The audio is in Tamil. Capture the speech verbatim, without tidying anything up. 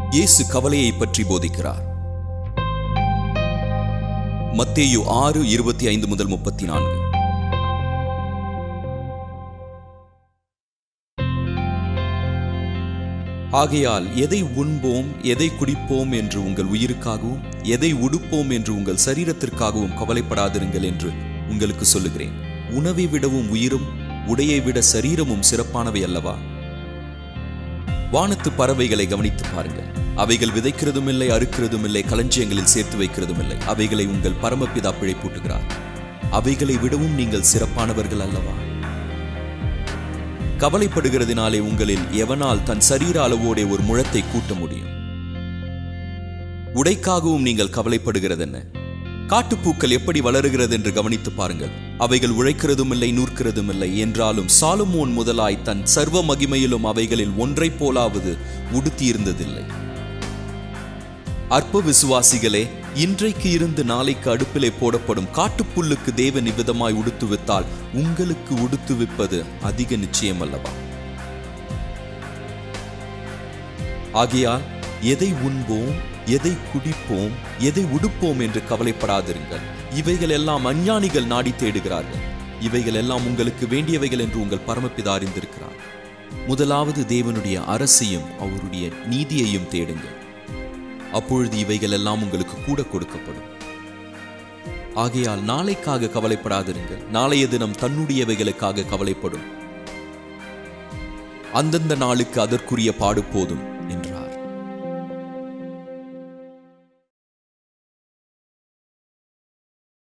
இயேசு கவலையை பற்றி போதிக்கிறார். மத்தேயு ஆறு இருபத்தி ஐந்து முதல் முப்பத்தி நான்கு. ஆகையால் எதை உண்போம், எதை குடிப்போம் என்று உங்கள் உயிருக்காகவும், எதை உடுப்போம் என்று உங்கள் சரீரத்திற்காகவும் கவலைப்படாதிருங்கள் என்று உங்களுக்கு சொல்லுகிறேன். உணவை விடவும் உயிரும், உடையை விட சரீரமும் சிறப்பானவை அல்லவா? வானத்து பறவைகளை கவனித்து பாருங்கள். அவைகள் விதைக்கிறதும் இல்லை, அறுக்கிறதும் இல்லை, களஞ்சியங்களில் சேர்த்து வைக்கிறதும் இல்லை. அவைகளை உங்கள் பரமபிதா பிழைப்பூட்டுகிறார். அவைகளை விடவும் நீங்கள் சிறப்பானவர்கள் அல்லவா? கவலைப்படுகிறதினாலே உங்களில் எவனால் தன் சரீர அளவோടെ ஒரு முழத்தை கூட்ட முடியும்? உடைக்காகவும் நீங்கள் கவலைப்படுகிறதென்ன? காட்டுப்பூக்கள் எப்படி வளருகிறது என்று கவனித்து பாருங்கள். அவைகள் உழைக்கிறதும் இல்லை, நூற்கிறதும் இல்லை. என்றாலும் சாலமோன் முதலாய் தன் சர்வ மகிமையிலும் அவைகளில் ஒன்றை போலாவது உடுத்தியிருந்ததில்லை. அற்ப விசுவாசிகளே, இன்றைக்கு இருந்து நாளைக்கு அடுப்பிலே போடப்படும் காட்டுப்புல்லுக்கு தேவன் இவ்விதமாய் உடுத்துவித்தால் உங்களுக்கு உடுத்துவிப்பது அதிக நிச்சயம் அல்லவா? ஆகையால் எதை உண்போம், எதை குடிப்போம், எதை உடுப்போம் என்று கவலைப்படாதிருங்கள். இவைகள் எல்லாம் அஞ்ஞானிகள் நாடி தேடுகிறார்கள். இவைகள் எல்லாம் உங்களுக்கு வேண்டியவைகள் என்று உங்கள் பரமபிதா அறிந்திருக்கிறார். முதலாவது தேவனுடைய அரசையும் அவருடைய நீதியையும் தேடுங்கள். அப்பொழுது இவைகள் எல்லாம் உங்களுக்கு கூட கொடுக்கப்படும். ஆகையால் நாளைக்காக கவலைப்படாதிருங்கள். நாளைய தினம் தன்னுடையவைகளுக்காக கவலைப்படும். அந்தந்த நாளுக்கு அதற்குரிய பாடு போதும்.